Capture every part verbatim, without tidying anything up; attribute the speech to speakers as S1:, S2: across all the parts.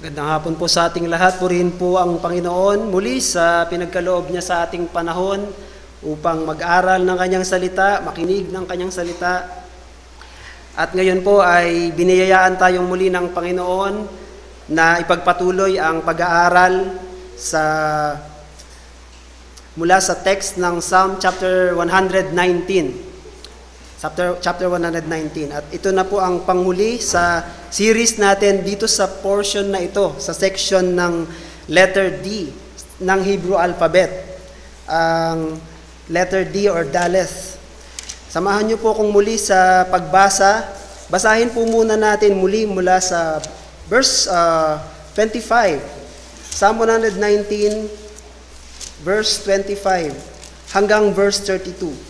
S1: Magandang hapon po sa ating lahat. Purihin po ang Panginoon muli sa pinagkaloob niya sa ating panahon upang mag-aral ng kanyang salita, makinig ng kanyang salita. At ngayon po ay biniyayaan tayong muli ng Panginoon na ipagpatuloy ang pag-aaral sa mula sa text ng Psalm chapter one nineteen. Chapter, chapter one nineteen. At ito na po ang panghuli sa series natin dito sa portion na ito, sa section ng letter D ng Hebrew alphabet. Ang letter D or Daleth. Samahan niyo po kung muli sa pagbasa. Basahin po muna natin muli mula sa verse uh, twenty-five. Psalm one nineteen, verse twenty-five hanggang verse thirty-two.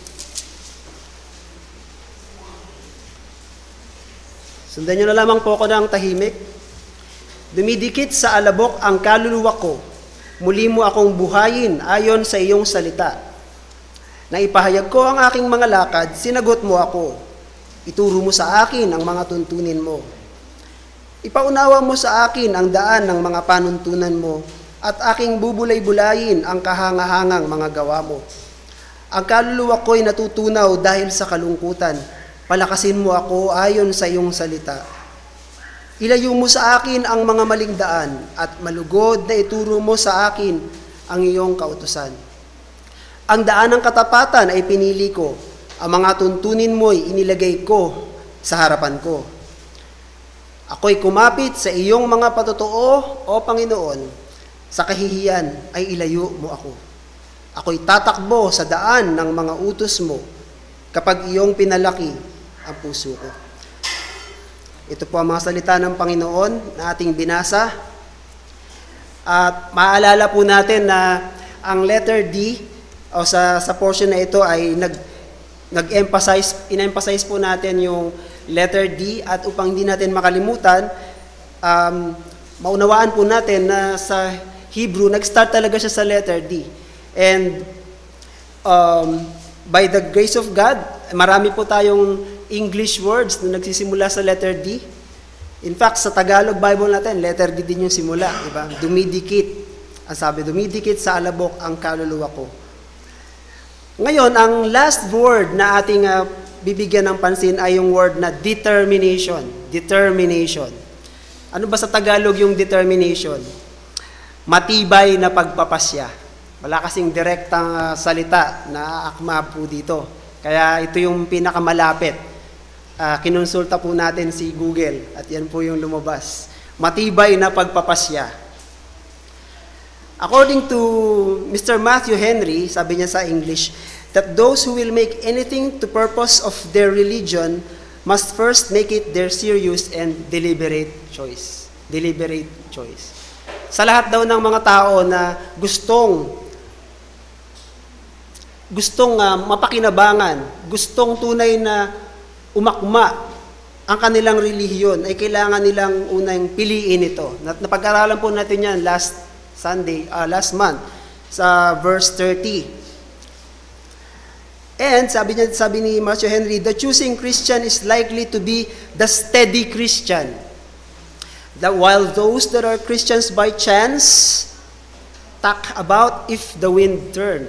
S1: Sundan nyo na lamang po ako ng tahimik. Dumidikit sa alabok ang kaluluwa ko. Muli mo akong buhayin ayon sa iyong salita. Naipahayag ko ang aking mga lakad, sinagot mo ako. Ituro mo sa akin ang mga tuntunin mo. Ipaunawa mo sa akin ang daan ng mga panuntunan mo at aking bubulay-bulayin ang kahangahangang mga gawa mo. Ang kaluluwa ko'y natutunaw dahil sa kalungkutan. Palakasin mo ako ayon sa iyong salita. Ilayo mo sa akin ang mga maling daan at malugod na ituro mo sa akin ang iyong kautusan. Ang daan ng katapatan ay pinili ko. Ang mga tuntunin mo'y inilagay ko sa harapan ko. Ako'y kumapit sa iyong mga patotoo, O Panginoon. Sa kahihiyan ay ilayo mo ako. Ako'y tatakbo sa daan ng mga utos mo kapag iyong pinalaki ang puso ko. Ito po ang mga salita ng Panginoon na ating binasa. At maalala po natin na ang letter D o sa, sa portion na ito ay nag, nag-emphasize, in-emphasize po natin yung letter D at upang hindi natin makalimutan, um, maunawaan po natin na sa Hebrew, nag-start talaga siya sa letter D. And um, by the grace of God, marami po tayong English words na nagsisimula sa letter D. In fact, sa Tagalog Bible natin, letter D din yung simula, di ba? Dumidikit. Ang sabi, dumidikit sa alabok ang kaluluwa ko. Ngayon, ang last word na ating uh, bibigyan ng pansin ay yung word na determination. Determination. Ano ba sa Tagalog yung determination? Matibay na pagpapasya. Wala kasing direktang uh, salita na akma po dito. Kaya ito yung pinakamalapit. Uh, kinonsulta po natin si Google at yan po yung lumabas. Matibay na pagpapasya. According to Mister Matthew Henry, sabi niya sa English, that those who will make anything to purpose of their religion must first make it their serious and deliberate choice. Deliberate choice. Sa lahat daw ng mga tao na gustong gustong uh, mapakinabangan, gustong tunay na umakma ang kanilang relihiyon, ay kailangan nilang unang piliin ito. Napag-aralan po natin yan last Sunday, uh, last month, sa verse thirty. And sabi niya, sabi ni Matthew Henry, the choosing Christian is likely to be the steady Christian. That while those that are Christians by chance talk about if the wind turn.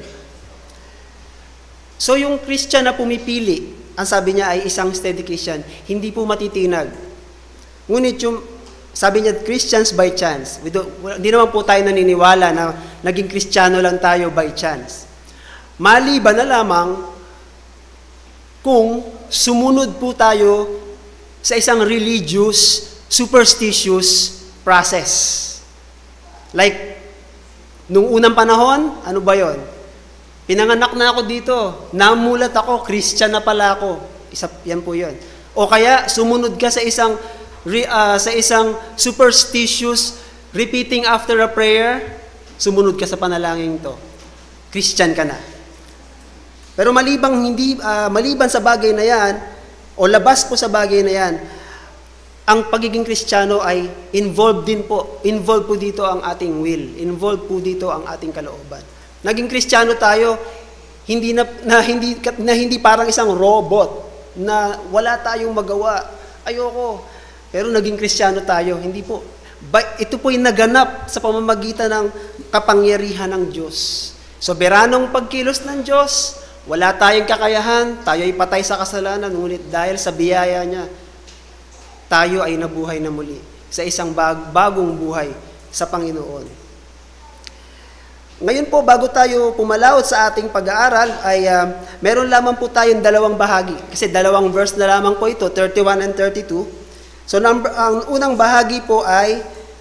S1: So yung Christian na pumipili, ang sabi niya ay isang steady Christian, hindi po matitinag. Ngunit yung, sabi niya, Christians by chance. Hindi naman po tayo naniniwala na naging Kristiyano lang tayo by chance. Maliban na lamang kung sumunod po tayo sa isang religious, superstitious process. Like, nung unang panahon, ano ba yon? Pinanganak na ako dito, namulat ako, Christian na pala ako. Isa, yan po yun. O kaya, sumunod ka sa isang, uh, sa isang superstitious, repeating after a prayer, sumunod ka sa panalangin to. Christian ka na. Pero malibang, hindi, uh, maliban sa bagay na yan, o labas po sa bagay na yan, ang pagiging Kristiyano ay involved din po. Involved po dito ang ating will. Involved po dito ang ating kalooban. Naging Kristiyano tayo, hindi na, na hindi na hindi parang isang robot na wala tayong magawa. Ayoko. Pero naging Kristiyano tayo, hindi po. Ba- ito po'y naganap sa pamamagitan ng kapangyarihan ng Diyos. Soberanong pagkilos ng Diyos, wala tayong kakayahan, tayo ay patay sa kasalanan, ngunit dahil sa biyaya niya, tayo ay nabuhay na muli sa isang bag- bagong buhay sa Panginoon. Ngayon po, bago tayo pumalaot sa ating pag-aaral, ay uh, meron lamang po tayong dalawang bahagi. Kasi dalawang verse na lamang po ito, thirty-one and thirty-two. So, number, ang unang bahagi po ay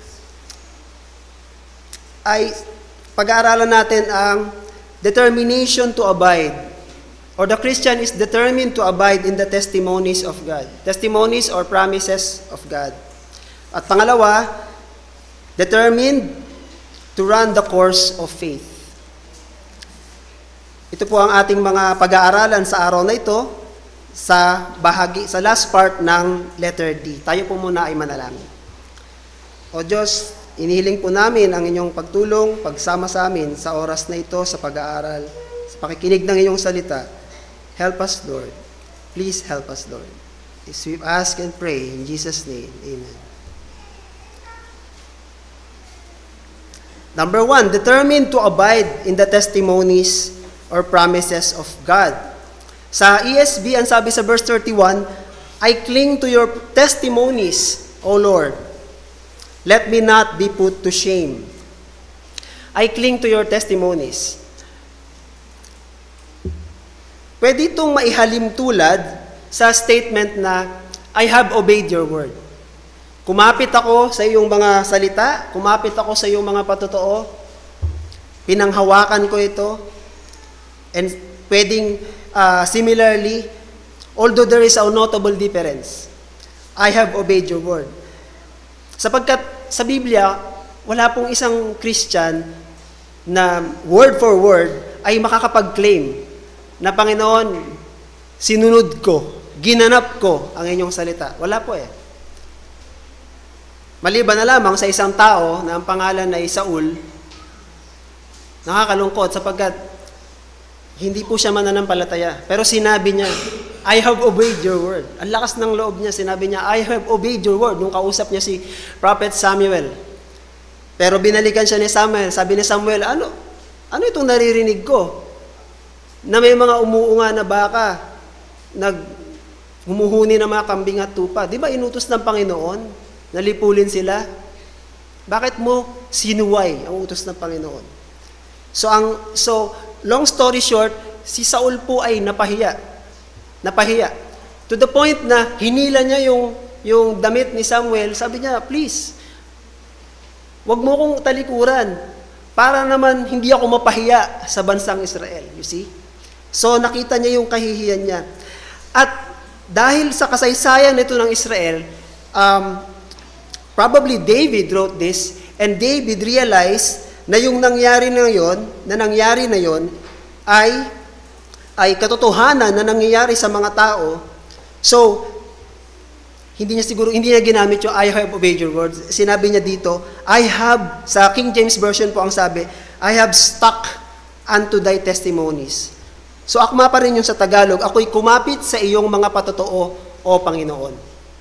S1: ay pag-aaralan natin ang determination to abide. Or the Christian is determined to abide in the testimonies of God. Testimonies or promises of God. At pangalawa, determined to run the course of faith. Ito po ang ating mga pag-aaralan sa araw na ito sa bahagi, sa last part ng letter D. Tayo po muna ay manalangin. O Diyos, inihiling po namin ang inyong pagtulong, pagsama sa amin sa oras na ito sa pag-aaral, sa pakikinig ng inyong salita. Help us, Lord. Please help us, Lord. As we ask and pray in Jesus' name, amen. Number one, determined to abide in the testimonies or promises of God. Sa E S V, ang sabi sa verse thirty-one, I cling to your testimonies, O Lord. Let me not be put to shame. I cling to your testimonies. Pwede itong maihalim tulad sa statement na, I have obeyed your word. Kumapit ako sa iyong mga salita, kumapit ako sa iyong mga patotoo, pinanghawakan ko ito, and pwedeng uh, similarly, although there is a notable difference, I have obeyed your word. Sapagkat sa Biblia, wala pong isang Christian na word for word ay makakapag-claim na Panginoon, sinunod ko, ginanap ko ang inyong salita. Wala po eh. Maliban na lamang sa isang tao na ang pangalan ay Saul, nakakalungkot sapagkat hindi po siya mananampalataya. Pero sinabi niya, I have obeyed your word. Ang lakas ng loob niya, sinabi niya, I have obeyed your word. Nung kausap niya si Prophet Samuel. Pero binalikan siya ni Samuel. Sabi ni Samuel, ano? Ano itong naririnig ko? Na may mga umuunga na baka, nag humuhuni ng mga kambing at tupa. Di ba inutos ng Panginoon? Nalipulin sila? Bakit mo sinuway ang utos ng Panginoon? So, ang, so long story short, si Saul po ay napahiya. Napahiya. To the point na hinila niya yung, yung damit ni Samuel, sabi niya, please, wag mo kong talikuran para naman hindi ako mapahiya sa bansang Israel. You see? So nakita niya yung kahihiyan niya. At dahil sa kasaysayan nito ng Israel, um, probably David wrote this, and David realized na yung nangyari na yon, na nangyari na yon, ay ay katotohanan na nangyayari sa mga tao. So, hindi niya siguro, hindi niya ginamit yung I have obeyed your words. Sinabi niya dito, I have, sa King James Version po ang sabi, I have stuck unto thy testimonies. So, akma pa rin yung sa Tagalog, ako'y kumapit sa iyong mga patotoo, o Panginoon.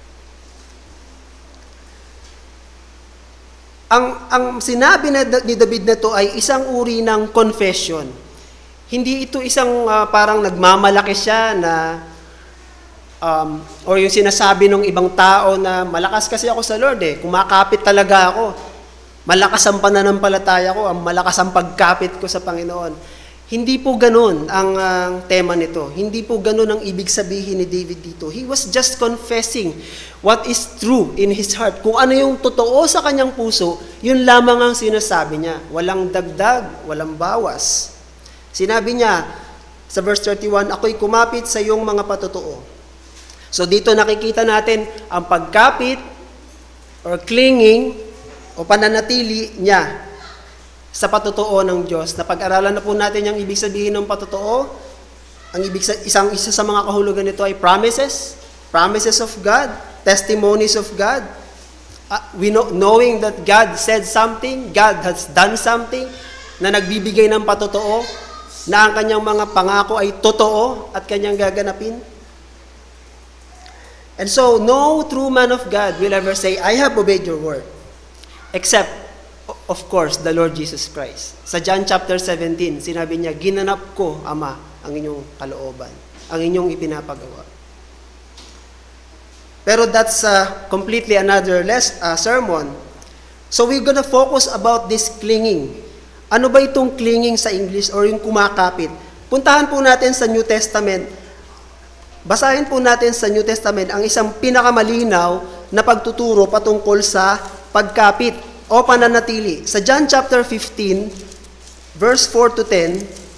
S1: Ang, ang sinabi na, ni David na to ay isang uri ng confession. Hindi ito isang uh, parang nagmamalaki siya na um, or yung sinasabi ng ibang tao na malakas kasi ako sa Lord eh, kumakapit talaga ako. Malakas ang pananampalataya ko, ang malakas ang pagkapit ko sa Panginoon. Hindi po ganun ang uh, tema nito. Hindi po ganun ang ibig sabihin ni David dito. He was just confessing what is true in his heart. Kung ano yung totoo sa kanyang puso, yun lamang ang sinasabi niya. Walang dagdag, walang bawas. Sinabi niya sa verse thirty-one, ako'y kumapit sa iyong mga patotoo. So dito nakikita natin ang pagkapit or clinging o pananatili niya sa patotoo ng Diyos. Napag-aralan na po natin yung ibig sabihin ng patotoo. Ang ibig sa, isang isa sa mga kahulugan nito ay promises, promises of God, testimonies of God. Uh, we know, knowing that God said something, God has done something na nagbibigay ng patotoo, na ang kanyang mga pangako ay totoo at kanyang gaganapin. And so, no true man of God will ever say, I have obeyed your word. Except, of course, the Lord Jesus Christ. Sa John chapter seventeen, sinabi niya, ginanap ko, Ama, ang inyong kalooban, ang inyong ipinapagawa. Pero that's uh, completely another less, uh, sermon. So we're gonna focus about this clinging. Ano ba itong clinging sa English or yung kumakapit? Puntahan po natin sa New Testament. Basahin po natin sa New Testament ang isang pinakamalinaw na pagtuturo patungkol sa pagkapit o pananatili. Sa John chapter fifteen, verse four to ten,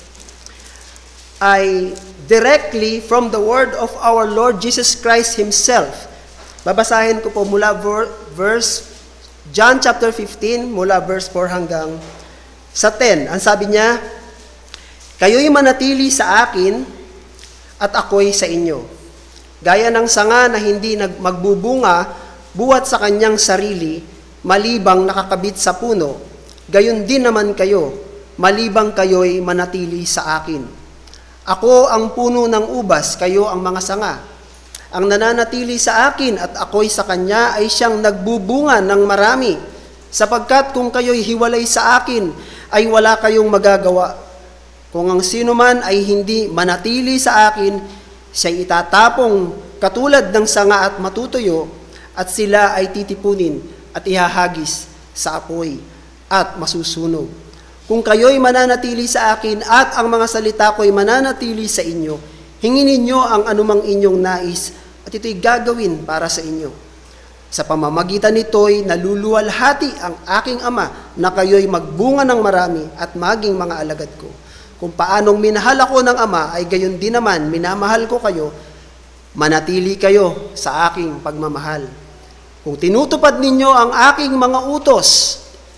S1: ay directly from the word of our Lord Jesus Christ Himself. Babasahin ko po mula verse, John chapter fifteen, mula verse four hanggang sa ten. Ang sabi niya, kayo'y manatili sa akin at ako'y sa inyo. Gaya ng sanga na hindi magbubunga buwat sa kanyang sarili, malibang nakakabit sa puno, gayon din naman kayo, malibang kayo'y manatili sa akin. Ako ang puno ng ubas, kayo ang mga sanga. Ang nananatili sa akin at ako'y sa kanya ay siyang nagbubunga ng marami, sapagkat kung kayo'y hiwalay sa akin, ay wala kayong magagawa. Kung ang sino man ay hindi manatili sa akin, siya'y itatapong katulad ng sanga at matutuyo, at sila ay titipunin at ihahagis sa apoy at masusunog. Kung kayo'y mananatili sa akin at ang mga salita ko'y mananatili sa inyo, hingin ninyo ang anumang inyong nais at ito'y gagawin para sa inyo. Sa pamamagitan nito'y naluluwalhati ang aking Ama na kayo'y magbunga ng marami at maging mga alagad ko. Kung paanong minahal ako ng Ama, ay gayon din naman minamahal ko kayo, manatili kayo sa aking pagmamahal. Kung tinutupad ninyo ang aking mga utos,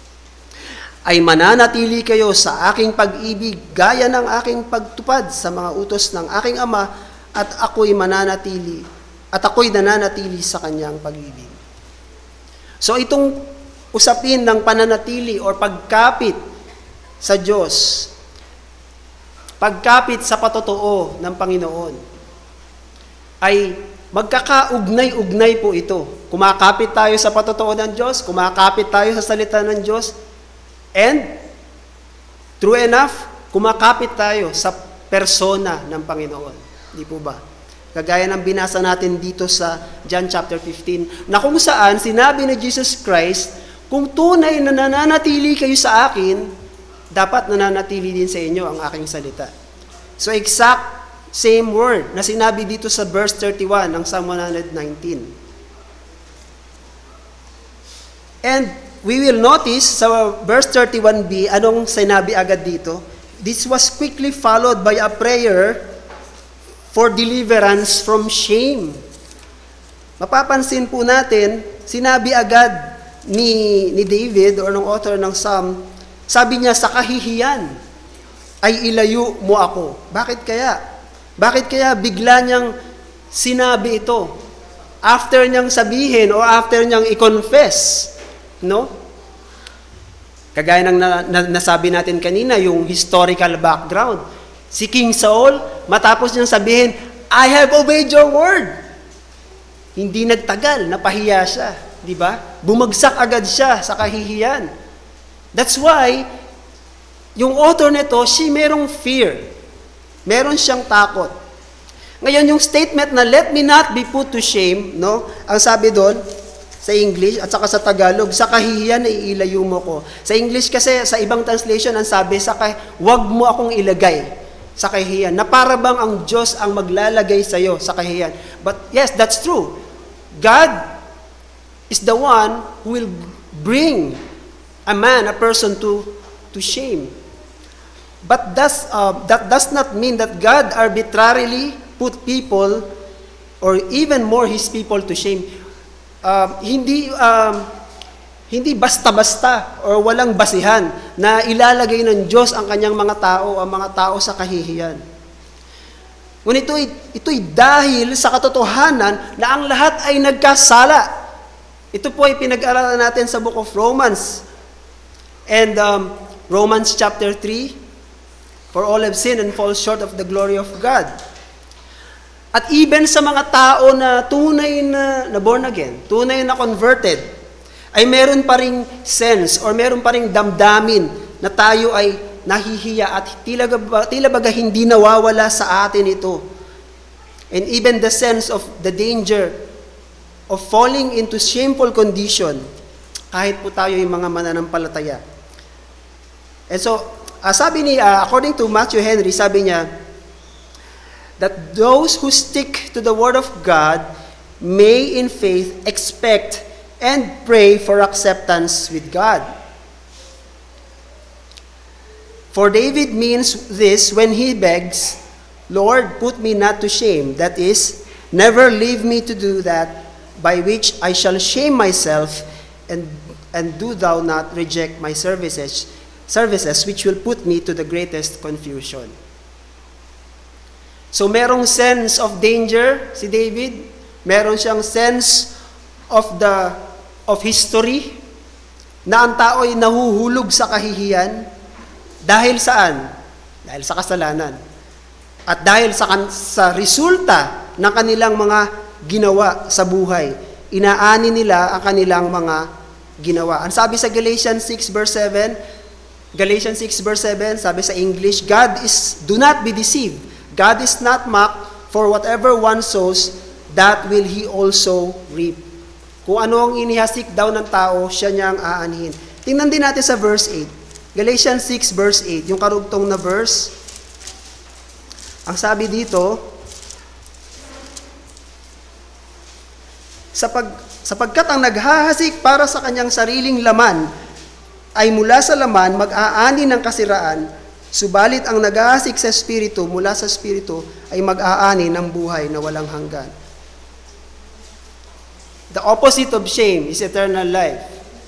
S1: ay mananatili kayo sa aking pag-ibig gaya ng aking pagtupad sa mga utos ng aking Ama, at ako'y mananatili at ako'y nananatili sa kanyang pag-ibig. So itong usapin ng pananatili or pagkapit sa Diyos, pagkapit sa patotoo ng Panginoon, ay magkakaugnay-ugnay po ito. Kumakapit tayo sa patotoo ng Diyos, kumakapit tayo sa salita ng Diyos, and true enough, kumakapit tayo sa persona ng Panginoon. Di po ba? Kagaya ng binasa natin dito sa John chapter fifteen, na kung saan sinabi ni Jesus Christ, kung tunay na nananatili kayo sa akin, dapat nananatili din sa inyo ang aking salita. So exact same word na sinabi dito sa verse thirty-one ng Psalm one nineteen. And we will notice sa verse thirty-one b, anong sinabi agad dito? This was quickly followed by a prayer for deliverance from shame. Mapapansin po natin, sinabi agad ni, ni David or ng author ng Psalm, sabi niya, sa kahihiyan ay ilayo mo ako. Bakit kaya? Bakit kaya bigla niyang sinabi ito? After niyang sabihin o after niyang i-confess, no? Kagaya ng na, na, nasabi natin kanina, yung historical background. Si King Saul, matapos niyang sabihin, I have obeyed your word. Hindi nagtagal, napahiya siya. Di ba? Bumagsak agad siya sa kahihiyan. That's why, yung author nito, she merong fear. Meron siyang takot. Ngayon, yung statement na, let me not be put to shame, no? Ang sabi doon, sa English at saka sa Tagalog, sa kahihiyan na iilayo mo ko. Sa English kasi, sa ibang translation, ang sabi, sa kah- wag mo akong ilagay sa kahihiyan, na para bang ang Diyos ang maglalagay sa iyo sa kahihiyan. But yes, that's true. God is the one who will bring a man, a person to, to shame. But that's, uh, that does not mean that God arbitrarily put people, or even more His people, to shame. Uh, hindi... Um, Hindi basta-basta o walang basihan na ilalagay ng Diyos ang kanyang mga tao, ang mga tao sa kahihiyan. Ngunit ito'y, ito'y dahil sa katotohanan na ang lahat ay nagkasala. Ito po ay pinag-aralan natin sa Book of Romans. And um, Romans chapter three, for all have sinned and fall short of the glory of God. At even sa mga tao na tunay na, na born again, tunay na converted, ay meron pa ring sense or meron pa ring damdamin na tayo ay nahihiya at tila, tila baga hindi nawawala sa atin ito. And even the sense of the danger of falling into shameful condition, kahit po tayo yung mga mananampalataya. And so, uh, sabi ni, uh, according to Matthew Henry, sabi niya, that those who stick to the Word of God may in faith expect and pray for acceptance with God. For David means this when he begs, Lord, put me not to shame. That is, never leave me to do that by which I shall shame myself, and and do thou not reject my services, services which will put me to the greatest confusion. So merong sense of danger si David, meron siyang sense of the of history na ang tao ay nahuhulog sa kahihiyan dahil saan? Dahil sa kasalanan. At dahil sa sa resulta ng kanilang mga ginawa sa buhay, inaani nila ang kanilang mga ginawa. Ang sabi sa Galatians six verse seven, Galatians six verse seven, sabi sa English, God is, do not be deceived. God is not mocked, for whatever one sows, that will he also reap. Kung ano ang inihasik daw ng tao, siya niyang aanhin. Tingnan din natin sa verse eight. Galatians six verse eight, yung karugtong na verse. Ang sabi dito, Sapag, sapagkat ang naghahasik para sa kanyang sariling laman ay mula sa laman mag-aani ng kasiraan, subalit ang naghahasik sa Espiritu mula sa Espiritu ay mag-aani ng buhay na walang hanggan. The opposite of shame is eternal life.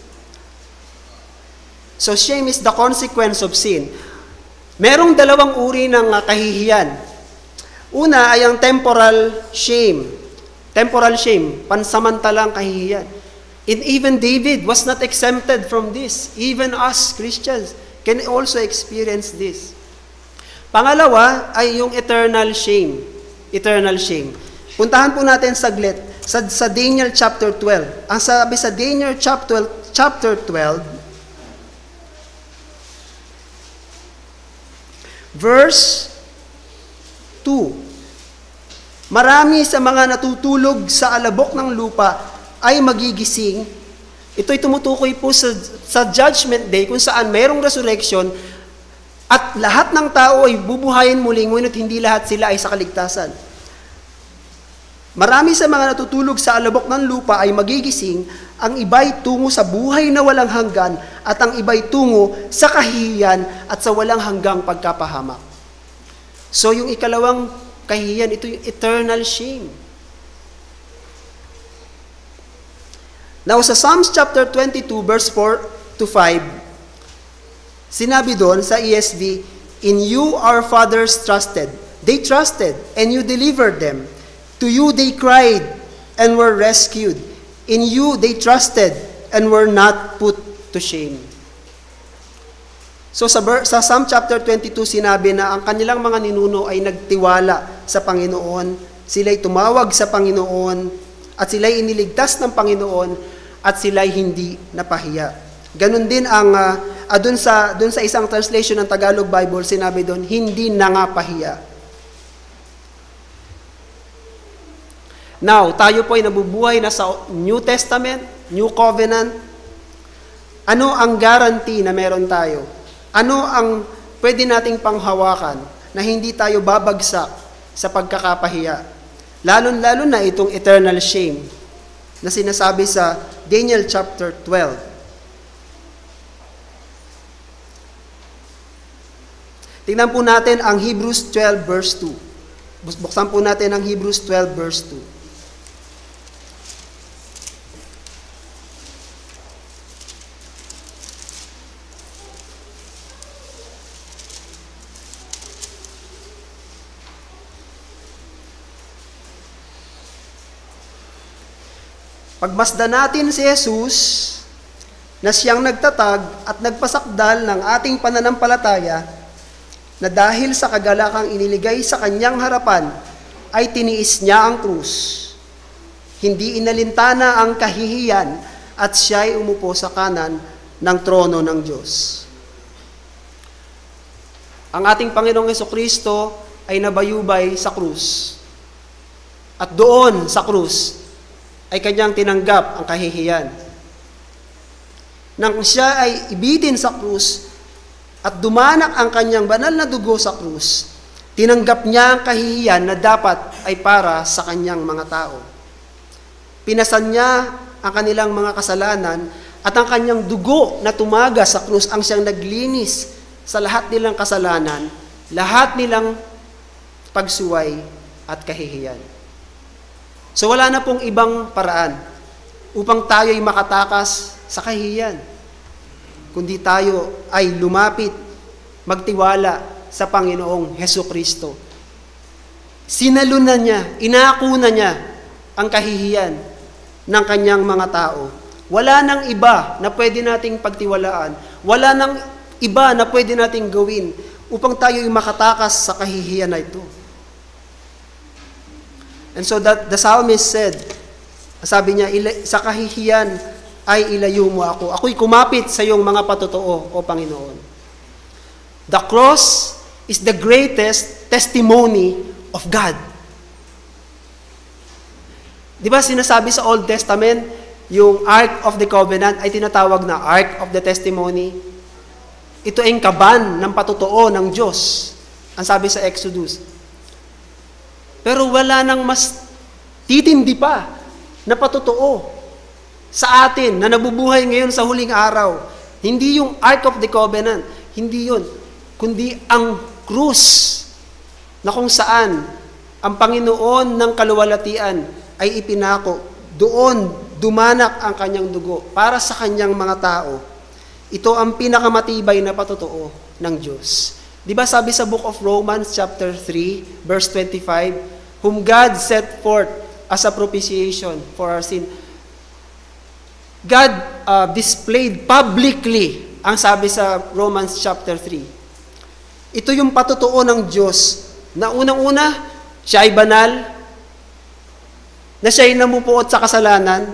S1: So shame is the consequence of sin. Merong dalawang uri ng kahihiyan. Una ay ang temporal shame. Temporal shame, pansamantalang kahihiyan. And even David was not exempted from this. Even us, Christians, can also experience this. Pangalawa ay yung eternal shame. Eternal shame. Puntahan po natin saglit sa, sa Daniel chapter twelve. Ang sabi sa Daniel chapter, chapter twelve, verse two. Marami sa mga natutulog sa alabok ng lupa ay magigising. Ito'y tumutukoy po sa, sa judgment day kung saan mayroong resurrection at lahat ng tao ay bubuhayin muli, ngunit hindi lahat sila ay sa kaligtasan. Marami sa mga natutulog sa alabok ng lupa ay magigising, ang iba'y tungo sa buhay na walang hanggan at ang iba'y tungo sa kahihiyan at sa walang hanggang pagkapahamak. So yung ikalawang kahihiyan, ito yung eternal shame. Now, sa Psalms chapter twenty-two, verse four to five, sinabi doon sa E S V, in you our fathers trusted. They trusted, and you delivered them. To you they cried, and were rescued. In you they trusted, and were not put to shame. So sa, sa Psalm chapter twenty-two, sinabi na ang kanilang mga ninuno ay nagtiwala sa Panginoon, sila'y tumawag sa Panginoon, at sila'y iniligtas ng Panginoon, at sila'y hindi napahiya. Ganon din ang, uh, uh, dun, sa, dun sa isang translation ng Tagalog Bible, sinabi doon, hindi nangapahiya. Now, tayo po ay nabubuhay na sa New Testament, New Covenant. Ano ang guarantee na meron tayo? Ano ang pwede nating panghawakan na hindi tayo babagsak sa pagkakapahiya? Lalo-lalo na itong eternal shame na sinasabi sa Daniel chapter twelve. Tingnan po natin ang Hebrews twelve verse two. Buksan po natin ang Hebrews twelve verse two. Pagmasdan natin si Jesus na siyang nagtatag at nagpasakdal ng ating pananampalataya na dahil sa kagalakang iniligay sa kanyang harapan ay tiniis niya ang krus. Hindi inalintana ang kahihiyan at siya'y umupo sa kanan ng trono ng Diyos. Ang ating Panginoong Hesukristo ay nabayubay sa krus. At doon sa krus ay kanyang tinanggap ang kahihiyan. Nang siya ay ibitin sa krus at dumanak ang kanyang banal na dugo sa krus, tinanggap niya ang kahihiyan na dapat ay para sa kanyang mga tao. Pinasan niya ang kanilang mga kasalanan at ang kanyang dugo na tumaga sa krus ang siyang naglinis sa lahat nilang kasalanan, lahat nilang pagsuway at kahihiyan. So wala na pong ibang paraan upang tayo ay makatakas sa kahihiyan, kundi tayo ay lumapit, magtiwala sa Panginoong Hesukristo. Sinalunan niya, inako na niya ang kahihiyan ng kanyang mga tao. Wala nang iba na pwede nating pagtiwalaan. Wala nang iba na pwede nating gawin upang tayo ay makatakas sa kahihiyan na ito. And so that the psalmist said, sabi niya, sa kahihiyan ay ilayo mo ako. Ako'y kumapit sa iyong mga patotoo, O Panginoon. The cross is the greatest testimony of God. Di ba sinasabi sa Old Testament, yung Ark of the Covenant ay tinatawag na Ark of the Testimony? Ito ay kaban ng patotoo ng Diyos, ang sabi sa Exodus. Pero wala nang mas titindi pa na patotoo sa atin na nabubuhay ngayon sa huling araw. Hindi yung Ark of the Covenant, hindi yun, kundi ang krus na kung saan ang Panginoon ng kaluwalhatian ay ipinako. Doon dumanak ang kanyang dugo para sa kanyang mga tao. Ito ang pinakamatibay na patotoo ng Diyos. Di ba sabi sa Book of Romans chapter three, verse twenty-five, whom God set forth as a propitiation for our sin. God uh, displayed publicly, ang sabi sa Romans chapter three. Ito yung patotoo ng Diyos na unang-una, siya ay banal, na siya ay namupuot sa kasalanan,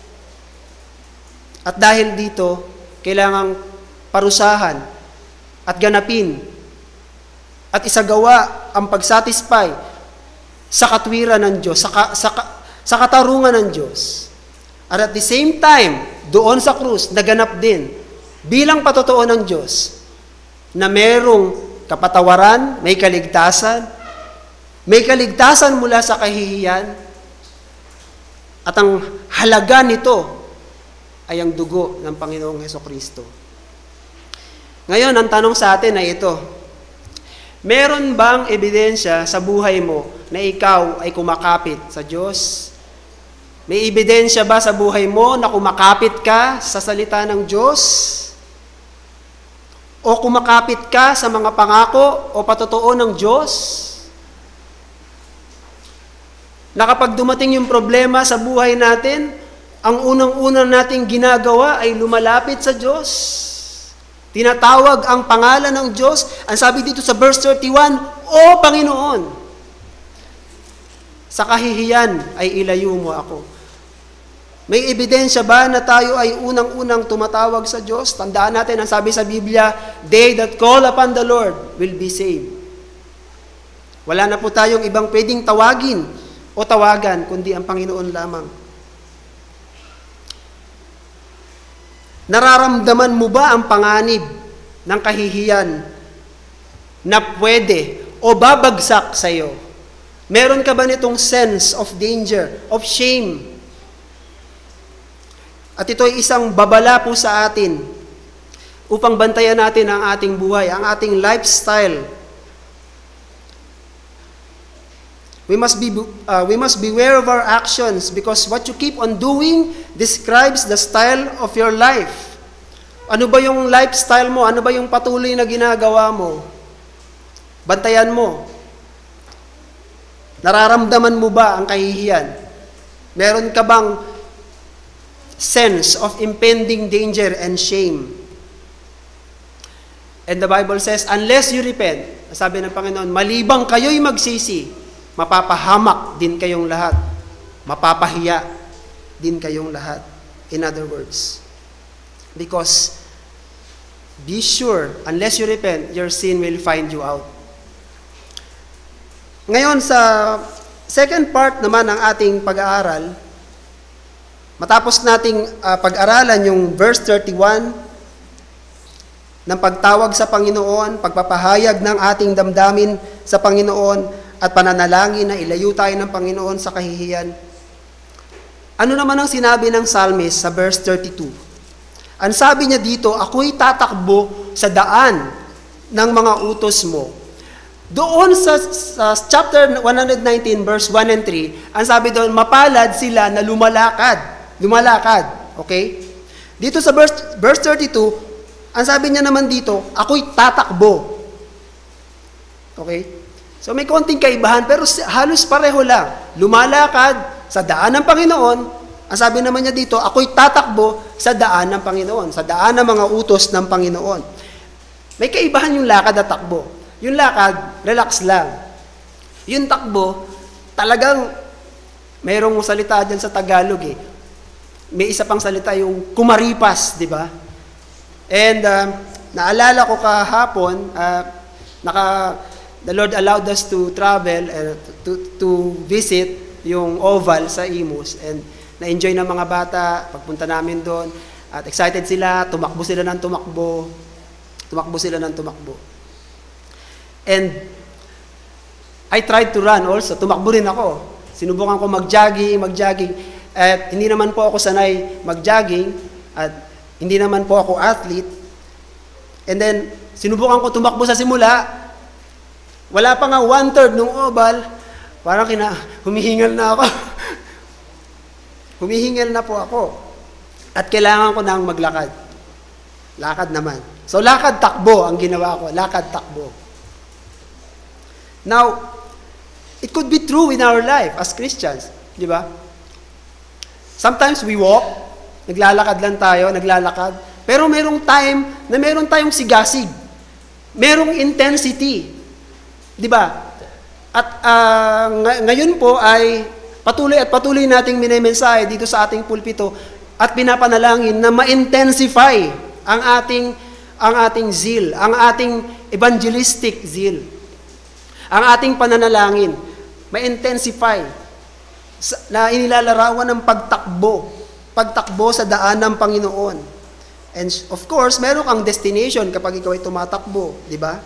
S1: at dahil dito, kailangang parusahan at ganapin at isagawa ang pagsatisfy sa katwiran ng Diyos, sa, ka, sa, sa katarungan ng Diyos. At at the same time, doon sa krus, naganap din bilang patotoo ng Diyos na merong kapatawaran, may kaligtasan, may kaligtasan mula sa kahihiyan, at ang halaga nito ay ang dugo ng Panginoong Hesukristo. Ngayon, ang tanong sa atin ay ito, meron bang ebidensya sa buhay mo na ikaw ay kumakapit sa Diyos? May ebidensya ba sa buhay mo na kumakapit ka sa salita ng Diyos? O kumakapit ka sa mga pangako o patotoo ng Diyos? Na kapag dumating yung problema sa buhay natin, ang unang-unang nating ginagawa ay lumalapit sa Diyos. Tinatawag ang pangalan ng Diyos. Ang sabi dito sa verse thirty-one, O Panginoon, sa kahihiyan ay ilayo mo ako. May ebidensya ba na tayo ay unang-unang tumatawag sa Diyos? Tandaan natin, ang sabi sa Biblia, they that call upon the Lord will be saved. Wala na po tayong ibang pwedeng tawagin o tawagan, kundi ang Panginoon lamang. Nararamdaman mo ba ang panganib ng kahihiyan na pwede o babagsak sa iyo? Meron ka ba nitong sense of danger, of shame? At ito ay isang babala po sa atin upang bantayan natin ang ating buhay, ang ating lifestyle. We must be uh, we must beware of our actions because what you keep on doing describes the style of your life. Ano ba yung lifestyle mo? Ano ba yung patuloy na ginagawa mo? Bantayan mo. Nararamdaman mo ba ang kahihiyan? Meron ka bang sense of impending danger and shame? And the Bible says, unless you repent, sabi ng Panginoon, malibang kayo'y magsisi, mapapahamak din kayong lahat. Mapapahiya din kayong lahat. in other words. Because, be sure, unless you repent, your sin will find you out. Ngayon, sa second part naman ng ating pag-aaral, matapos nating uh, pag-aralan yung verse thirty-one, ng pagtawag sa Panginoon, pagpapahayag ng ating damdamin sa Panginoon, at pananalangin na ilayo tayo ng Panginoon sa kahihiyan. Ano naman ang sinabi ng psalmist sa verse thirty-two? Ang sabi niya dito, ako'y tatakbo sa daan ng mga utos mo. Doon sa, sa chapter one nineteen, verse one and three, ang sabi doon, mapalad sila na lumalakad. Lumalakad. Okay? Dito sa verse, verse thirty-two, ang sabi niya naman dito, ako'y tatakbo. Okay? So may konting kaibahan, pero halos pareho lang. Lumalakad sa daan ng Panginoon. Ang sabi naman niya dito, ako'y tatakbo sa daan ng Panginoon. Sa daan ng mga utos ng Panginoon. May kaibahan yung lakad at takbo. Yung lakad, relax lang. Yung takbo, talagang mayroong salita dyan sa Tagalog eh. May isa pang salita yung kumaripas, di ba? And uh, naalala ko kahapon, uh, naka, the Lord allowed us to travel, uh, to, to visit yung oval sa Imus. And na-enjoy ng mga bata, pagpunta namin doon. At excited sila, tumakbo sila ng tumakbo. Tumakbo sila ng tumakbo. And I tried to run also. Tumakbo rin ako. Sinubukan ko mag-jogging, mag-jogging. At hindi naman po ako sanay mag-jogging. At hindi naman po ako athlete. And then, sinubukan ko tumakbo sa simula. Wala pa nga one-third ng oval. Parang kina, humihingal na ako. Humihingal na po ako. At kailangan ko nang maglakad. Lakad naman. So, lakad-takbo ang ginawa ko. Lakad-takbo. Now, it could be true in our life as Christians. Di ba? Sometimes we walk, naglalakad lang tayo, naglalakad. Pero merong time na meron tayong sigasig. Merong intensity. Di ba? At uh, ng- ngayon po ay patuloy at patuloy nating minemensahe dito sa ating pulpito at pinapanalangin na ma-intensify ang ating, ang ating zeal, ang ating evangelistic zeal. Ang ating pananalangin, ma-intensify na inilalarawan ng pagtakbo, pagtakbo sa daan ng Panginoon. And of course, meron kang destination kapag ikaw ay tumatakbo, di ba?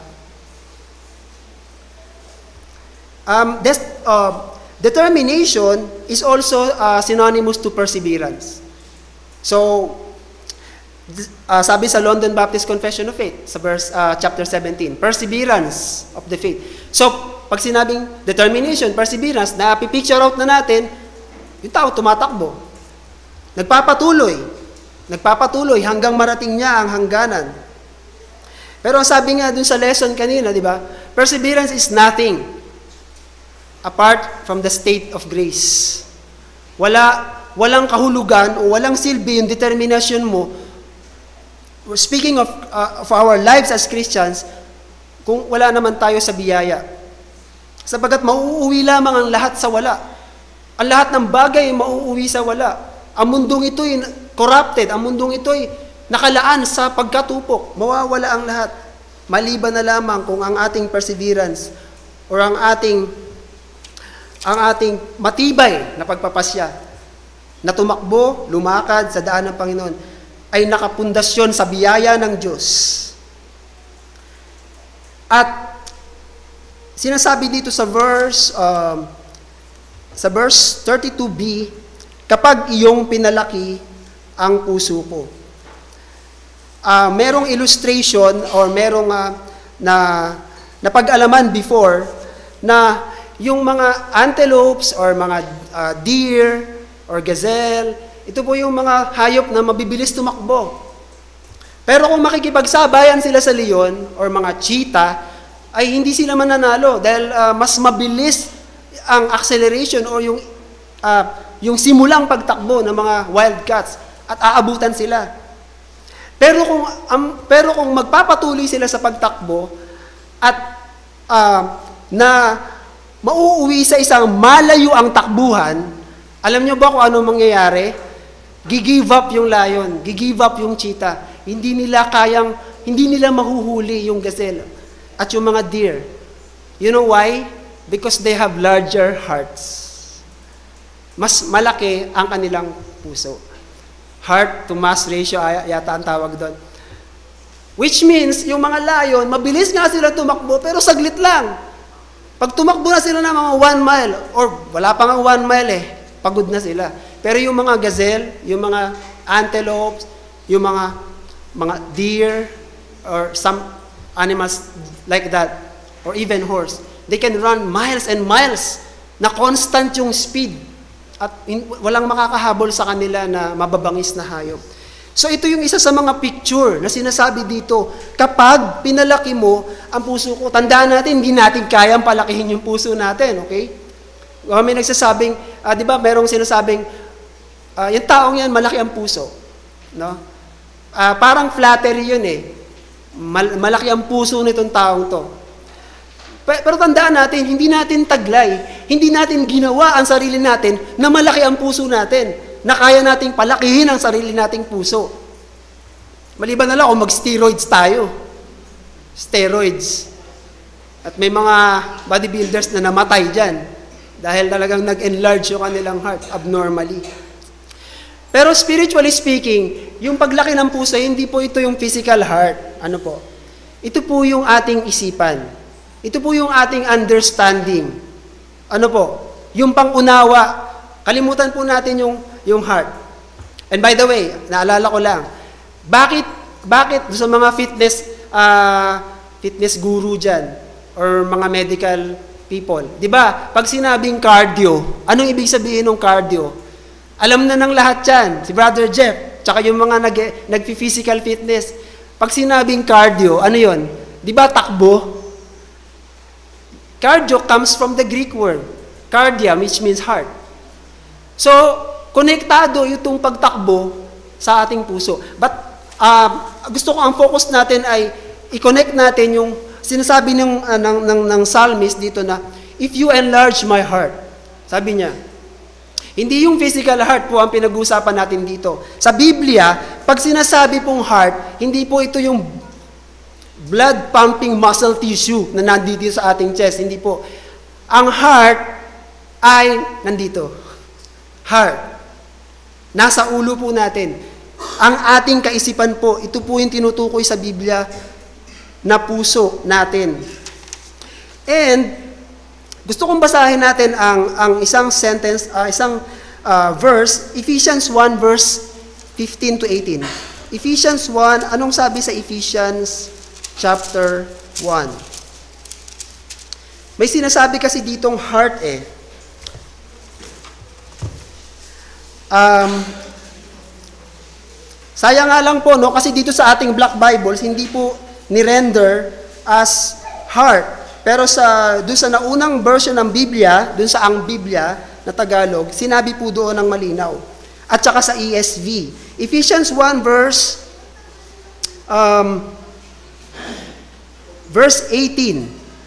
S1: Um, des, uh, determination is also uh, synonymous to perseverance. So, uh, sabi sa London Baptist Confession of Faith, sa verse, uh, chapter seventeen, perseverance of the faith. So, pag sinabing determination, perseverance, na-picture out na natin, yung tao tumatakbo. Nagpapatuloy. Nagpapatuloy hanggang marating niya ang hangganan. Pero ang sabi nga dun sa lesson kanina, di ba? Perseverance is nothing apart from the state of grace. Wala, walang kahulugan o walang silbi yung determination mo. Speaking of, uh, of our lives as Christians, kung wala naman tayo sa biyaya. Sapagat mauuwi lamang ang lahat sa wala. Ang lahat ng bagay ay mauuwi sa wala. Ang mundong ito'y corrupted, ang mundong ito'y nakalaan sa pagkatupok. Mawawala ang lahat. Maliban na lamang kung ang ating perseverance or ang ating ang ating matibay na pagpapasya na tumakbo, lumakad sa daan ng Panginoon ay nakapundasyon sa biyaya ng Diyos. At sinasabi dito sa verse um, sa verse thirty-two b, kapag iyong pinalaki ang puso ko. Uh, merong illustration or merong uh, na napag-alaman before na yung mga antelopes or mga uh, deer or gazelle, ito po yung mga hayop na mabibilis tumakbo. Pero kung makikipagsabayan sila sa leon or mga cheetah, ay hindi sila mananalo dahil uh, mas mabilis ang acceleration o yung uh, yung simulang pagtakbo ng mga wildcats at aabutan sila. Pero kung um, pero kung magpapatuloy sila sa pagtakbo at uh, na mauuwi sa isang malayo ang takbuhan, alam niyo ba kung ano mangyayari? Gigive up yung lion, gigive up yung cheetah. Hindi nila kayang, hindi nila mahuhuli yung gazelle at yung mga deer. You know why? Because they have larger hearts. Mas malaki ang kanilang puso. Heart to mass ratio ay yata ang tawag doon. Which means, yung mga lion, mabilis nga sila tumakbo, pero saglit lang. Pag tumakbo na sila ng mga one mile, or wala pa nga one mile eh, pagod na sila. Pero yung mga gazelle, yung mga antelopes, yung mga mga deer, or some animals like that, or even horse, they can run miles and miles na constant yung speed at in, walang makakahabol sa kanila na mababangis na hayop. So ito yung isa sa mga picture na sinasabi dito. Kapag pinalaki mo ang puso ko, tandaan natin, hindi natin kayang palakihin yung puso natin, okay? May nagsasabing, uh, di ba, merong sinasabing, uh, yung taong yan, malaki ang puso. No? Uh, parang flattery yun eh. Mal- malaki ang puso nitong taong to. Pero tandaan natin, hindi natin taglay, hindi natin ginawa ang sarili natin na malaki ang puso natin, na kaya nating palakihin ang sarili nating puso. Maliban na lang kung mag-steroids tayo. Steroids. At may mga bodybuilders na namatay dyan dahil talagang nag-enlarge yung kanilang heart abnormally. Pero spiritually speaking, yung paglaki ng puso, hindi po ito yung physical heart. Ano po? Ito po yung ating isipan. Ito po yung ating understanding. Ano po? Yung pangunawa. Kalimutan po natin yung, yung heart. And by the way, naalala ko lang, bakit, bakit sa mga fitness, uh, fitness guru dyan, or mga medical people, di ba, pag sinabing cardio, anong ibig sabihin ng cardio? Alam na ng lahat yan, si Brother Jeff, tsaka yung mga nag, nag-physical fitness. Pag sinabing cardio, ano yon? Di ba takbo? Cardio comes from the Greek word, cardia, which means heart. So, konektado itong pagtakbo sa ating puso. But, uh, gusto ko ang focus natin ay i-connect natin yung sinasabi ng, uh, ng, ng, ng psalmist dito na, if you enlarge my heart, sabi niya, hindi yung physical heart po ang pinag-uusapan natin dito. Sa Biblia, pag sinasabi pong heart, hindi po ito yung blood pumping muscle tissue na nandito sa ating chest. Hindi po. Ang heart ay nandito. Heart. Nasa ulo po natin. Ang ating kaisipan po, ito po yung tinutukoy sa Biblia na puso natin. And, gusto kong basahin natin ang, ang isang sentence, uh, isang uh, verse, Ephesians one verse fifteen to eighteen. Ephesians one, anong sabi sa Ephesians chapter one? May sinasabi kasi ditong heart eh. Um, sayang nga lang po, no? Kasi dito sa ating Black Bibles, hindi po ni-render as heart. Pero sa doon sa naunang version ng Biblia, doon sa ang Biblia na Tagalog, sinabi po doon ng malinaw. At saka sa E S V. Ephesians one verse um, verse eighteen.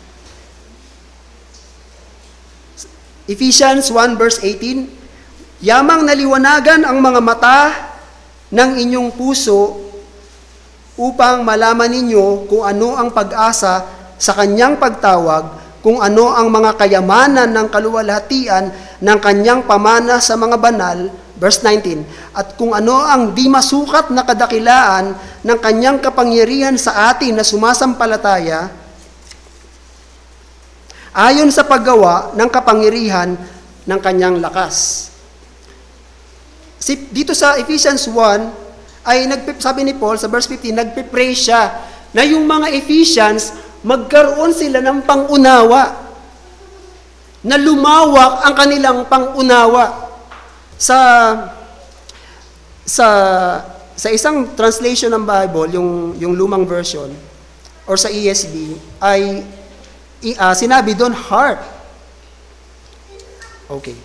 S1: Ephesians one verse eighteen. Yamang naliwanagan ang mga mata ng inyong puso upang malaman ninyo kung ano ang pag-asa sa kanyang pagtawag, kung ano ang mga kayamanan ng kaluwalhatian ng kanyang pamana sa mga banal, verse nineteen, at kung ano ang di masukat na kadakilaan ng kanyang kapangyarihan sa atin na sumasampalataya, ayon sa paggawa ng kapangyarihan ng kanyang lakas. Dito sa Ephesians one, ay sabi ni Paul sa verse fifteen, nagpe-pray siya na yung mga Ephesians magkaroon sila ng pangunawa, na lumawak ang kanilang pangunawa. Sa sa sa isang translation ng Bible, yung yung lumang version or sa E S V ay uh, sinabi doon heart. Okay.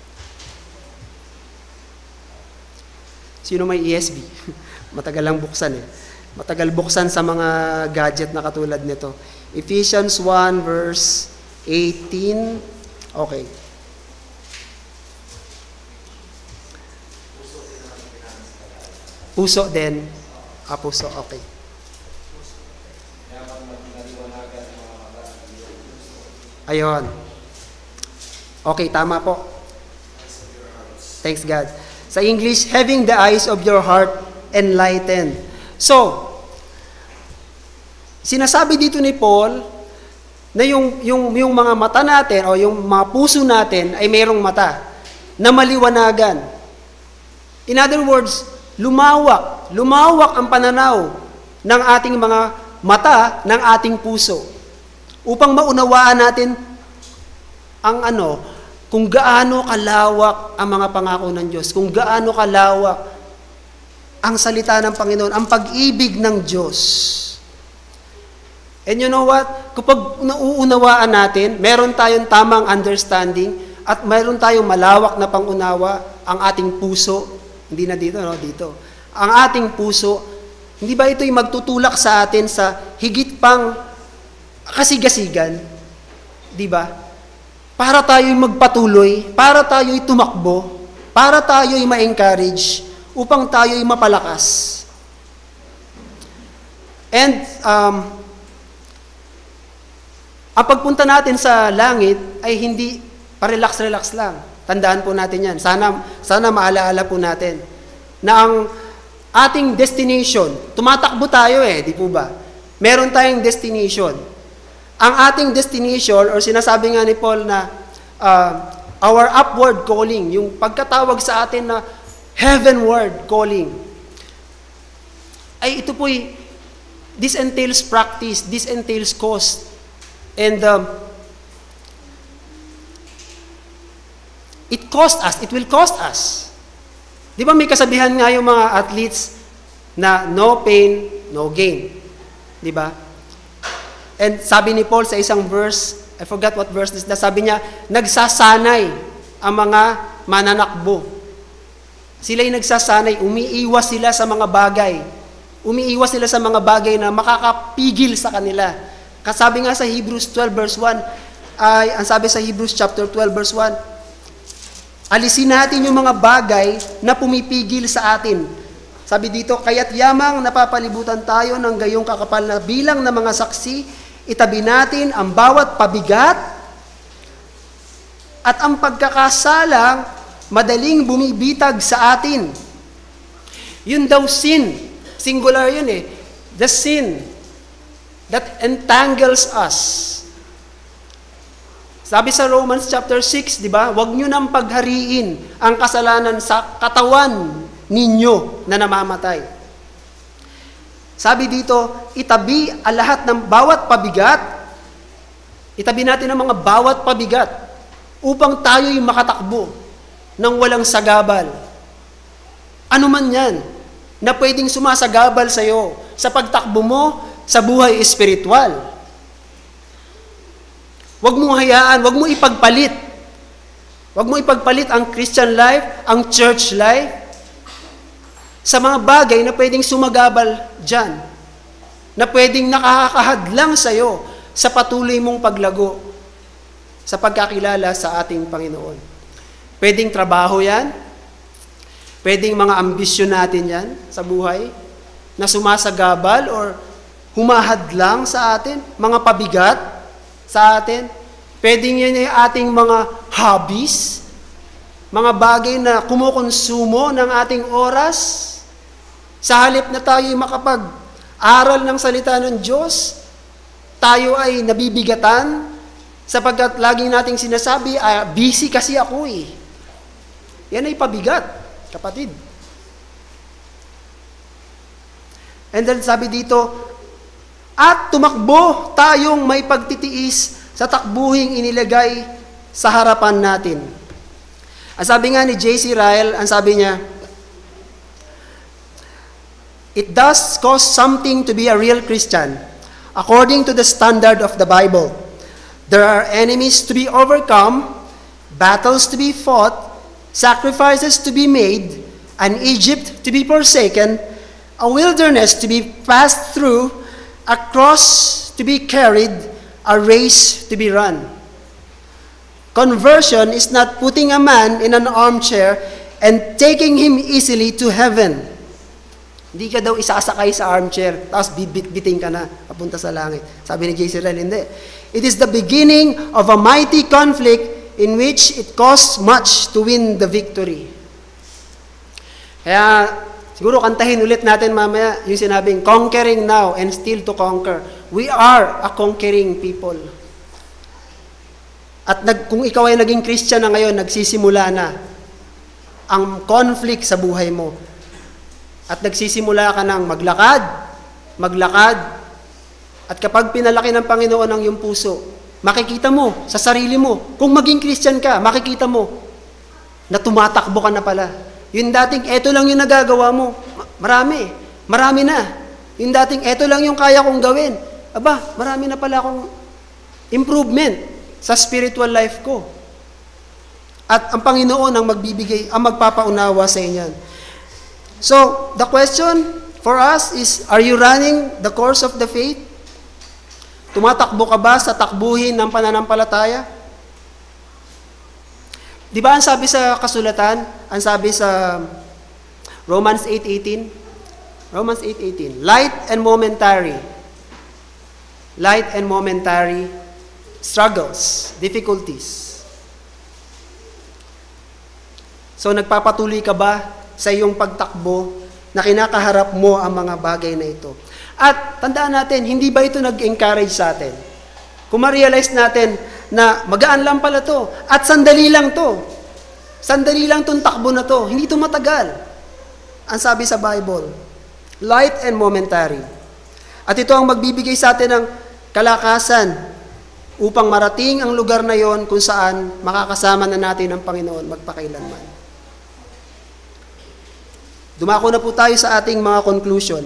S1: Sino may E S V? Matagal lang buksan eh. Matagal buksan sa mga gadget na katulad nito. Ephesians one verse eighteen. Okay. puso din. Ah, puso, okay. Ayon. Okay, tama po. Thanks God. Sa English, having the eyes of your heart enlightened. So, sinasabi dito ni Paul na yung, yung, yung mga mata natin o yung mga puso natin ay mayroong mata na maliwanagan. In other words, lumawak, lumawak ang pananaw ng ating mga mata, ng ating puso upang maunawaan natin ang ano, kung gaano kalawak ang mga pangako ng Diyos, kung gaano kalawak ang salita ng Panginoon, ang pag-ibig ng Diyos. And you know what? Kapag nauunawaan natin, meron tayong tamang understanding at meron tayong malawak na pangunawa, ang ating puso, hindi na dito, no? Dito. Ang ating puso, hindi ba ito'y magtutulak sa atin sa higit pang kasigasigan? Di ba? Para tayo'y magpatuloy, para tayo'y tumakbo, para tayo'y ma-encourage, upang tayo'y mapalakas. And, um, ang pagpunta natin sa langit ay hindi pa-relax-relax lang. Tandaan po natin yan. Sana, sana maalaala po natin na ang ating destination, tumatakbo tayo eh, di po ba? Meron tayong destination. Ang ating destination, or sinasabi nga ni Paul na uh, our upward calling, yung pagkatawag sa atin na heavenward calling, ay ito po'y, this entails practice, this entails cost. And um, it cost us, it will cost us. Di ba may kasabihan nga yung mga athletes na no pain, no gain? Di ba? And sabi ni Paul sa isang verse, I forgot what verse this, na sabi niya, nagsasanay ang mga mananakbo. Sila'y nagsasanay, umiiwas sila sa mga bagay. Umiiwas sila sa mga bagay na makakapigil sa kanila. Kasabi nga sa Hebrews twelve verse one, ay, ang sabi sa Hebrews chapter twelve verse one, alisin natin yung mga bagay na pumipigil sa atin. Sabi dito, kaya't yamang napapalibutan tayo ng gayong kakapal na bilang ng mga saksi, itabi natin ang bawat pabigat at ang pagkakasalang madaling bumibitag sa atin. Yun daw sin, singular yun eh, the sin that entangles us. Sabi sa Romans chapter six, di ba? Huwag nyo nang paghariin ang kasalanan sa katawan ninyo na namamatay. Sabi dito, itabi ang lahat ng bawat pabigat, itabi natin ang mga bawat pabigat upang tayo'y makatakbo ng walang sagabal. Ano man yan na pwedeng sumasagabal sa iyo sa pagtakbo mo sa buhay espiritual. Huwag mong hayaan, huwag mo ipagpalit. Huwag mo ipagpalit ang Christian life, ang church life, sa mga bagay na pwedeng sumagabal dyan, na pwedeng nakakahadlang sa iyo sa patuloy mong paglago sa pagkakilala sa ating Panginoon. Pwedeng trabaho yan, pwedeng mga ambisyon natin yan sa buhay, na sumasagabal or humahadlang sa atin, mga pabigat sa atin. Pwedeng yan ay ating mga hobbies, mga bagay na kumukonsumo ng ating oras. Sa halip na tayo ay makapag-aral ng salita ng Diyos, tayo ay nabibigatan sapagkat laging nating sinasabi, ah, busy kasi ako eh. Yan ay pabigat, kapatid. And then sabi dito, at tumakbo tayong may pagtitiis sa takbuhing inilagay sa harapan natin. Ang sabi nga ni J C Ryle, ang sabi niya, it does cost something to be a real Christian, according to the standard of the Bible. There are enemies to be overcome, battles to be fought, sacrifices to be made, an Egypt to be forsaken, a wilderness to be passed through, a cross to be carried, a race to be run. Conversion is not putting a man in an armchair and taking him easily to heaven. Hindi ka daw isasakay sa armchair, tapos bibit-biting ka na, papunta sa langit. Sabi ni J C Ryle, hindi. It is the beginning of a mighty conflict in which it costs much to win the victory. Kaya, siguro kantahin ulit natin mamaya yung sinabing, conquering now and still to conquer. We are a conquering people. At nag, kung ikaw ay naging Christian na ngayon, nagsisimula na ang conflict sa buhay mo. At nagsisimula ka ng maglakad, maglakad, at kapag pinalaki ng Panginoon ang iyong puso, makikita mo sa sarili mo, kung maging Christian ka, makikita mo na tumatakbo ka na pala. Yung dating, eto lang yung nagagawa mo, marami, marami na. Yung dating, eto lang yung kaya kong gawin. Aba, marami na pala akong improvement sa spiritual life ko. At ang Panginoon ang magbibigay, ang magpapaunawa sa inyo. So, the question for us is, are you running the course of the faith? Tumatakbo ka ba sa takbuhin ng pananampalataya? Di ba ang sabi sa kasulatan, ang sabi sa Romans eight eighteen? Romans eight eighteen, light and momentary. Light and momentary struggles, difficulties. So, nagpapatuloy ka ba sa iyong pagtakbo na kinakaharap mo ang mga bagay na ito? At tandaan natin, hindi ba ito nag-encourage sa atin? Kung ma-realize natin na magaan lang pala to, at sandali lang to, sandali lang tong takbo na to, hindi to matagal. Ang sabi sa Bible, light and momentary. At ito ang magbibigay sa atin ng kalakasan upang marating ang lugar na yon kung saan makakasama na natin ang Panginoon magpakailanman. Dumako na po tayo sa ating mga conclusion.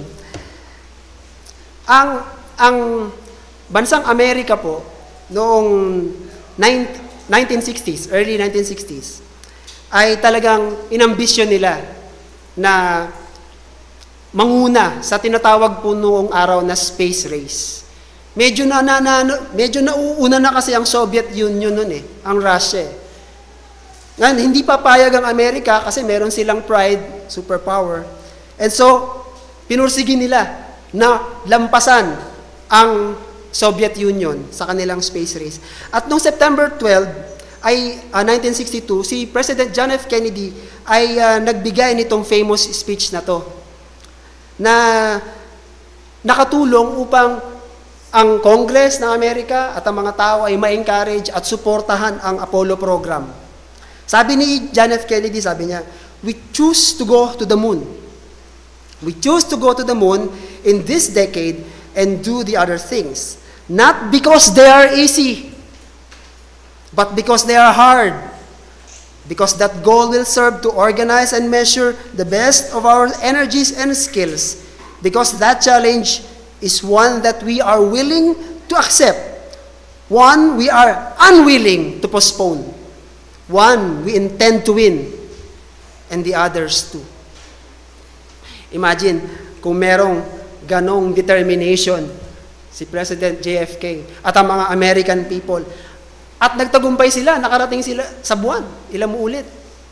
S1: Ang, ang bansang Amerika po, noong nineteen sixties, early nineteen sixties, ay talagang inambisyon nila na manguna sa tinatawag po noong araw na space race. Medyo na, na, na medyo nauuna na kasi ang Soviet Union noon eh, ang Russia eh. Ngayon, hindi papayag ang Amerika kasi meron silang pride, superpower. And so, pinursigi nila na lampasan ang Soviet Union sa kanilang space race. At noong September twelfth, ay uh, nineteen sixty-two, si President John F. Kennedy ay uh, nagbigay nitong famous speech na to, na nakatulong upang ang Congress ng Amerika at ang mga tao ay ma-encourage at suportahan ang Apollo program. Sabi ni John F. Kennedy, sabi niya, we choose to go to the moon. We choose to go to the moon in this decade and do the other things. Not because they are easy, but because they are hard. Because that goal will serve to organize and measure the best of our energies and skills. Because that challenge is one that we are willing to accept. One we are unwilling to postpone. One we intend to win. And the others too. Imagine kung merong ganong determination si President J F K at ang mga American people. At nagtagumpay sila, nakarating sila sa buwan. Ilan mo ulit?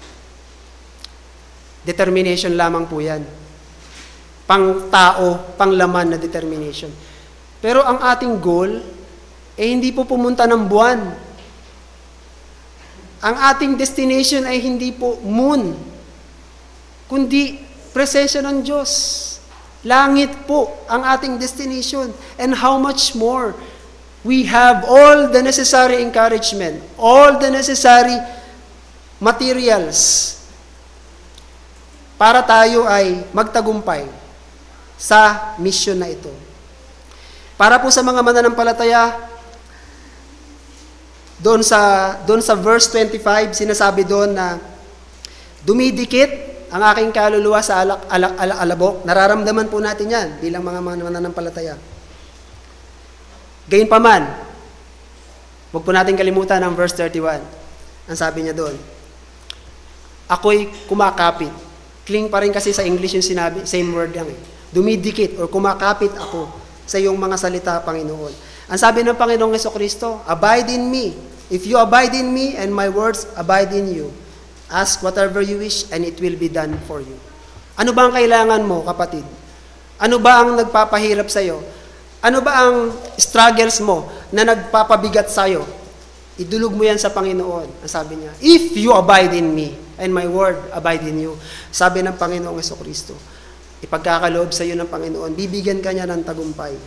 S1: Determination lamang po yan. Pang tao, pang laman na determination. Pero ang ating goal, eh hindi po pumunta ng buwan. Ang ating destination ay hindi po moon, kundi presensya ng Diyos. Langit po ang ating destination. And how much more we have all the necessary encouragement, all the necessary materials para tayo ay magtagumpay sa mission na ito. Para po sa mga mananampalataya, doon sa doon sa verse twenty-five, sinasabi doon na dumidikit ang aking kaluluwa sa alak, alak, alak, alabok. Nararamdaman po natin yan bilang mga mananampalataya. Gayunpaman, huwag po natin kalimutan ang verse thirty-one. Ang sabi niya doon, ako'y kumakapit. Cling pa rin kasi sa English yung sinabi, same word lang eh. Dumidikit or kumakapit ako sa iyong mga salita, Panginoon. Ang sabi ng Panginoong Jesucristo, abide in me. If you abide in me and my words abide in you, ask whatever you wish and it will be done for you. Ano ba ang kailangan mo, kapatid? Ano ba ang nagpapahirap sa'yo? Ano ba ang struggles mo na nagpapabigat sa'yo? Idulog mo yan sa Panginoon. Ang sabi niya, if you abide in me, and my word abide in you. Sabi ng Panginoong Jesucristo, ipagkakaloob sa iyo ng Panginoon, bibigyan ka niya ng tagumpay.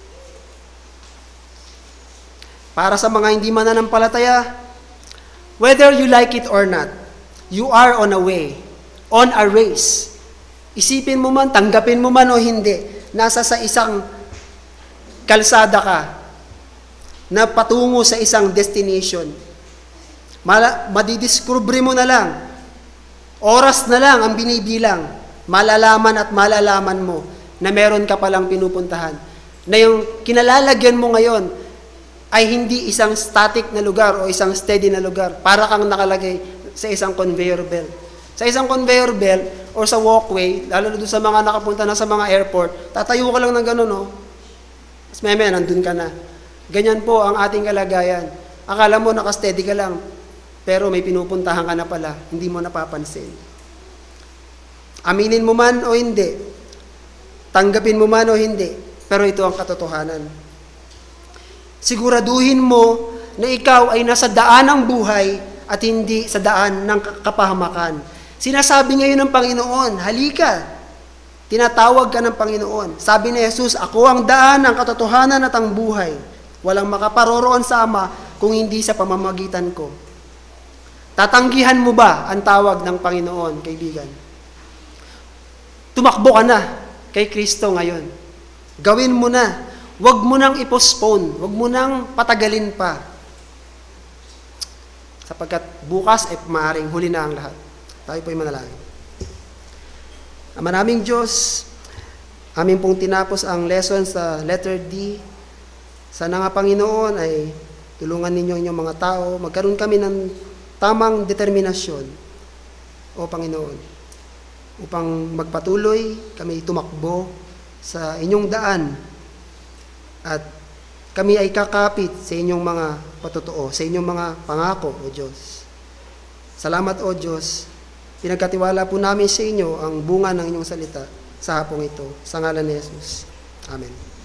S1: Para sa mga hindi mananampalataya, whether you like it or not, you are on a way, on a race. Isipin mo man, tanggapin mo man o hindi, nasa sa isang kalsada ka na patungo sa isang destination. Mala, madidiscover mo na lang, oras na lang ang binibilang, malalaman at malalaman mo na meron ka palang pinupuntahan. Na yung kinalalagyan mo ngayon ay hindi isang static na lugar o isang steady na lugar. Para kang nakalagay sa isang conveyor belt. Sa isang conveyor belt o sa walkway, lalo na doon sa mga nakapunta na sa mga airport, tatayo ka lang ng gano'n, no? Tapos maya maya, nandun ka na. Ganyan po ang ating kalagayan. Akala mo nakasteady ka lang, pero may pinupuntahan ka na pala, hindi mo napapansin. Aminin mo man o hindi, tanggapin mo man o hindi, pero ito ang katotohanan. Siguraduhin mo na ikaw ay nasa daan ng buhay at hindi sa daan ng kapahamakan. Sinasabi ngayon ng Panginoon, halika, tinatawag ka ng Panginoon. Sabi ni Jesus, ako ang daan, ang katotohanan at ang buhay. Walang makaparoroon sa Ama kung hindi sa pamamagitan ko. Tatanggihan mo ba ang tawag ng Panginoon, kaibigan? Tumakbo ka na kay Kristo ngayon. Gawin mo na. Huwag mo nang i-postpone. Huwag mo nang patagalin pa. Sapagkat bukas ay maaaring huli na ang lahat. Tayo po'y manalangin. Ama naming Diyos, amin pong tinapos ang lesson sa letter D. Sana nga Panginoon ay tulungan ninyo inyong mga tao. Magkaroon kami ng tamang determinasyon, o Panginoon, upang magpatuloy kami tumakbo sa inyong daan at kami ay kakapit sa inyong mga patotoo, sa inyong mga pangako, O Diyos. Salamat, O Diyos. Pinagkatiwala po namin sa inyo ang bunga ng inyong salita sa hapong ito. Sa ngalan ni Jesus. Amen.